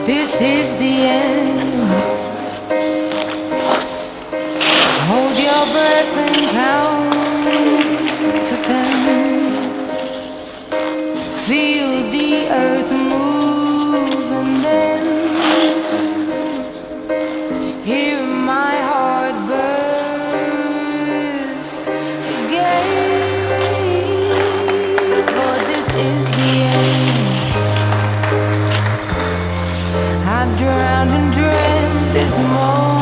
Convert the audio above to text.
This is the end. Hold your breath and count to 10. Feel the earth move and then hear my heart burst again. For this is the end. I've drowned and dreamt this moment.